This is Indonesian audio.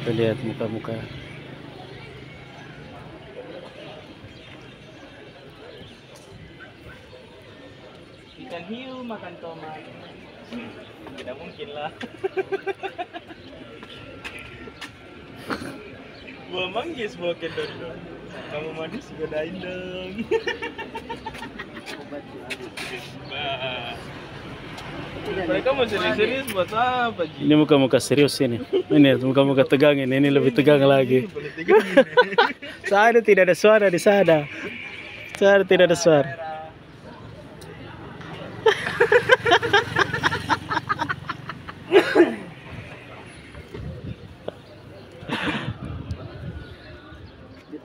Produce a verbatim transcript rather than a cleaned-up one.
Tuh lihat muka-muka. Ikan hiu makan tomat. Tidak mungkin lah. Buah manggis bawa kendor dong. Kamu manis godain dong. Nah. Mereka mau serius-serius buat apa Ji? Ini muka-muka serius ini. Ini muka-muka tegang ini. Ini lebih tegang lagi. Sana tidak ada suara di sana. Sana tidak ada suara.